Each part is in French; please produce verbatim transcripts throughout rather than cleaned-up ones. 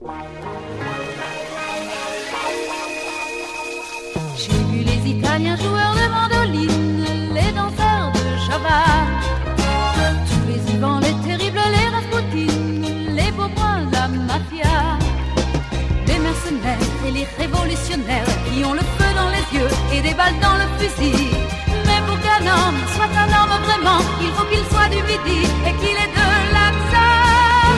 J'ai vu les Italiens joueurs de mandoline, les danseurs de Java, tous les Ivans, les terribles, les Raspoutines, les beaux-bruns, la mafia, les mercenaires et les révolutionnaires qui ont le feu dans les yeux et des balles dans le fusil. Mais pour qu'un homme soit un homme vraiment, il faut qu'il soit du Midi et qu'il ait de l'accent.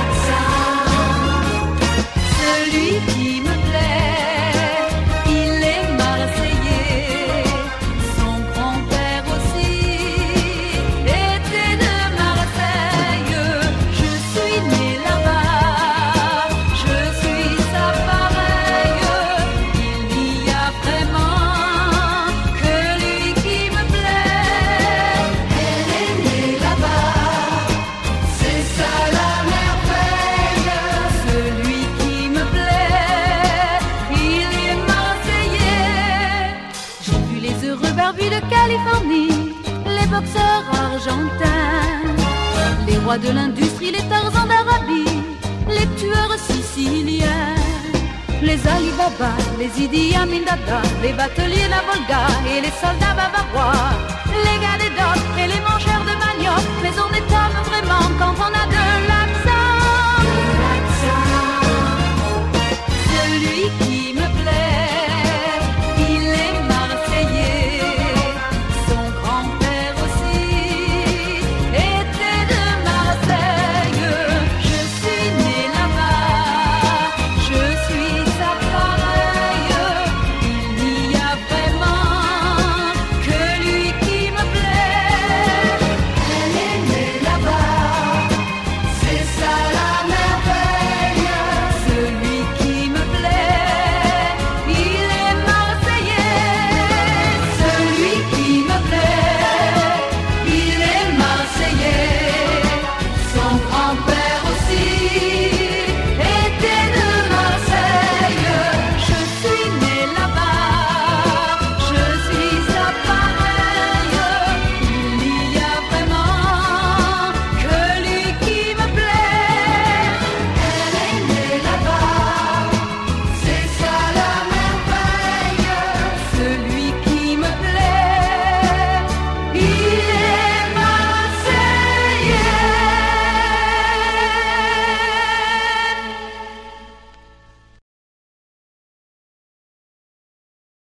Celui qui me plaît, il est marseillais. Son grand-père aussi était de Marseille. Je suis né là-bas, je suis sa pareille. Il n'y a vraiment que lui qui me plaît. Elle est née là-bas, c'est ça la merveille. Celui qui me plaît, il est marseillais. J'ai vu les heureux barbus de Californie, les boxeurs argentins, les rois de l'industrie, les Tarzans d'Arabie, les tueurs siciliens, les Ali Baba, les Idi Amin Dada, les bateliers de la Volga et les soldats bavarois, les gars des docks et les mangeurs de manioc. Mais on est homme vraiment quand on a